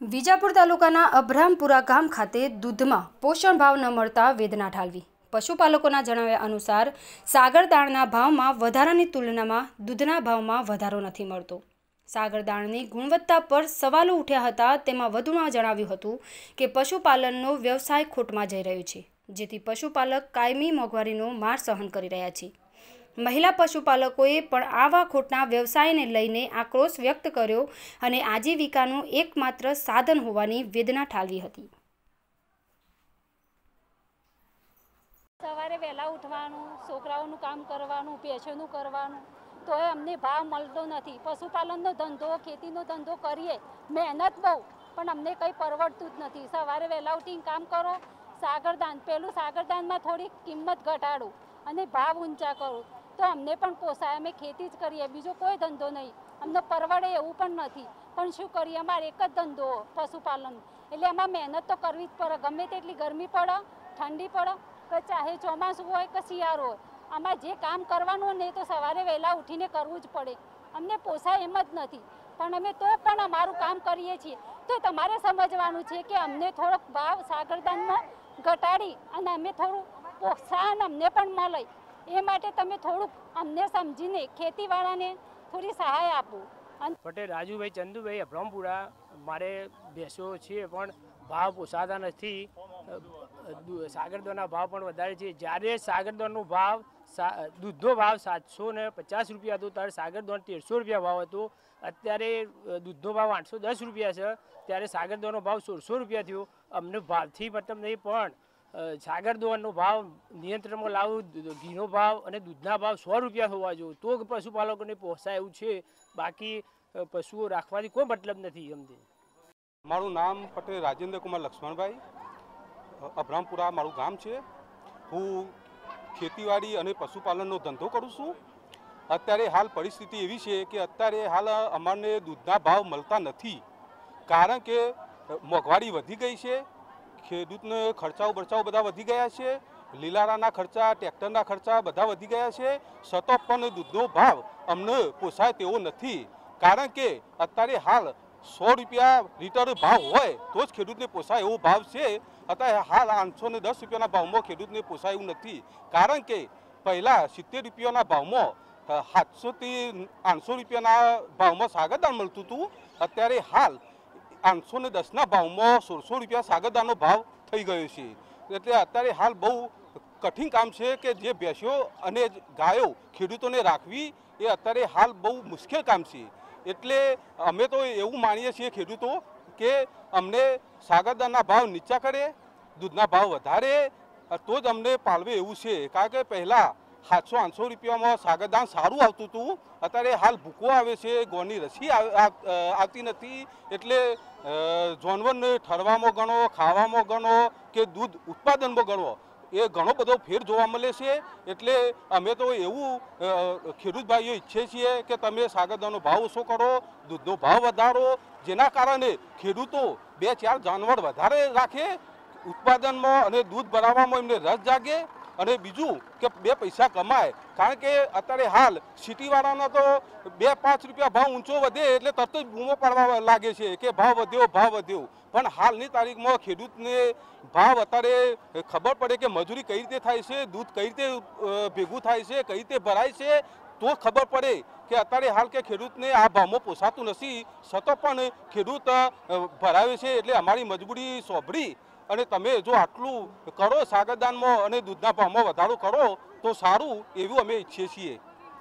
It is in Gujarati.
વિજાપુર તાલુકાના અબ્રામપુરા ગામ ખાતે દૂધમાં પોષણ ભાવ ન મળતા વેદના ઠાલવી। પશુપાલકોના જણાવ્યા અનુસાર સાગર દાણના ભાવમાં વધારાની તુલનામાં દૂધના ભાવમાં વધારો નથી મળતો। સાગર દાણની ગુણવત્તા પર સવાલો ઉઠ્યા હતા। તેમાં વધુમાં જણાવ્યું હતું કે પશુપાલનનો વ્યવસાય ખોટમાં જઈ રહ્યો છે, જેથી પશુપાલક કાયમી મોંઘવારીનો માર સહન કરી રહ્યા છે। महिला पशुपालकोए पण आवा खोटना व्यवसायने लईने आक्रोश व्यक्त कर्यो अने आजीविकानुं एकमात्र साधन होवानी वेदना ठालवी हती। सवारे वहेला उठवानुं, छोकराओनुं काम करवानुं, पेशोनुं करवानुं, तोय अमने भाव मळतो नथी। पशुपालननो धंधो, खेतीनो धंधो करीए, मेहनत बहु, पण अमने कंई परवडतुं ज नथी। सवारे वहेला उठीने काम करो, सागरदान पेलुं सागरदानमा थोड़ी किंमत घटाडो अने भाव ऊंचा करो तो अमने पण पोसाय। अमे खेती ज करीए, बीजो कोई धंधो नहीं, अमने परवड़े एवुं पण नथी। पण शुं करीए, अमारे एक ज धंधो पशुपालन, एटले आमां मेहनत तो करवी ज पड़े। गमे तेटली गरमी पड़े, ठंडी पड़े, के चाहे ચોમાસું હોય કે શિયાળો હોય, આમાં જે કામ કરવાનું ને તો સવારે વહેલા ઉઠીને કરવું જ પડે। અમને પોસાય એમ જ નથી, પણ અમે તો પણ અમારું કામ કરીએ છીએ। તો તમારે સમજવાનું છે કે અમને થોડોક ભાવ સાગરદાનમાં ઘટાડી અને અમે થોડું પ્રોત્સાહન અમને પણ મળે, એ માટે તમે થોડુંક અમને સમજીને ખેતીવાળાને થોડી સહાય આપો। પટેલ રાજુભાઈ ચંદુભાઈ અબ્રામપુરા, મારે ભેંસો છે પણ ભાવ પોસાતા નથી। સાગરદોના ભાવ પણ વધારે છે। જ્યારે સાગરદોનો ભાવ દૂધનો ભાવ 750 રૂપિયા હતો, ત્યારે સાગરદોન 1300 રૂપિયા ભાવ હતો। અત્યારે દૂધનો ભાવ 810 રૂપિયા છે, ત્યારે સાગરદોનો ભાવ 1600 રૂપિયા થયો। અમને ભાવથી મતલબ નહીં, પણ સાગરદોનો ભાવ નિયંત્રણમાં લાવવું, ઘીનો ભાવ અને દૂધના ભાવ 100 રૂપિયા હોવા જોઈએ, તો પશુપાલકોને પહોંચાય એવું છે। બાકી પશુઓ રાખવાથી કોઈ મતલબ નથી। અમને મારું નામ પટેલ રાજેન્દ્ર કુમાર લક્ષ્મણભાઈ, અબ્રામપુરા મારું ગામ છે। હું ખેતીવાડી અને પશુપાલનનો ધંધો કરું છું। અત્યારે હાલ પરિસ્થિતિ એવી છે કે અત્યારે હાલ અમને દૂધના ભાવ મળતા નથી, કારણ કે મોંઘવારી વધી ગઈ છે। ખેડૂતને ખર્ચાઓ બરચાઓ બધા વધી ગયા છે। લીલારાના ખર્ચા, ટ્રેક્ટરના ખર્ચા બધા વધી ગયા છે। છતાં પણ દૂધનો ભાવ અમને પોસાય તેવો નથી, કારણ કે અત્યારે હાલ 100 રૂપિયા લીટર ભાવ હોય તો જ ખેડૂતને પોસાય એવો ભાવ છે। અત્યારે હાલ 810 રૂપિયાના ભાવમાં ખેડૂતને પોસાય એવું નથી, કારણ કે પહેલાં 70 રૂપિયાના ભાવમાં 700 થી 800 રૂપિયાના ભાવમાં સાગરદાન મળતું હતું। અત્યારે હાલ 810ના ભાવમાં 1600 રૂપિયા સાગરદાનનો ભાવ થઈ ગયો છે। એટલે અત્યારે હાલ બહુ કઠિન કામ છે કે જે ભેંસો અને ગાયો ખેડૂતોને રાખવી એ અત્યારે હાલ બહુ મુશ્કેલ કામ છે। એટલે અમે તો એવું માનીએ છીએ ખેડૂતો કે અમને સાગરદાનના ભાવ નીચા કરે, દૂધના ભાવ વધારે તો જ અમને પાલવે એવું છે। કારણ કે પહેલાં 700-800 રૂપિયામાં સાગરદાન સારું આવતું હતું, અત્યારે હાલ ભૂકો આવે છે, ગોળની રસી આવતી નથી। એટલે જાનવરને ઠરવામાં ગણો, ખાવામાં ગણો કે દૂધ ઉત્પાદનમાં ગણો, એ ઘણો બધો ફેર જોવા મળે છે। એટલે અમે તો એવું ખેડૂત ભાઈઓ ઈચ્છીએ છીએ કે તમે સાગરદાનનો ભાવ ઓછો કરો, દૂધનો ભાવ વધારો, જેના કારણે ખેડૂતો 2-4 જાનવર વધારે રાખે, ઉત્પાદનમાં અને દૂધ ભરાવવામાં એમને રસ જાગે, અને બીજું કે 2 પૈસા કમાય। કારણ કે અત્યારે હાલ સિટીવાળાના તો 2-5 રૂપિયા ભાવ ઊંચો વધે એટલે તરત જ બૂમો પાડવા લાગે છે કે ભાવ વધ્યો, ભાવ વધ્યો। પણ હાલની તારીખમાં ખેડૂતને ભાવ અત્યારે ખબર પડે કે મજૂરી કઈ રીતે થાય છે, દૂધ કઈ રીતે ભેગું થાય છે, કઈ રીતે ભરાય છે, તો ખબર પડે કે અત્યારે હાલ કે ખેડૂતને આ ભાવમાં પોસાતું નથી, છતાં પણ ખેડૂત ભરાવે છે। એટલે અમારી મજબૂરી સોંપડી અને તમે જો આટલું કરો સાગરદાનમાં અને દૂધના ભાવમાં વધારો કરો તો સારું, એવું અમે ઈચ્છીએ છીએ।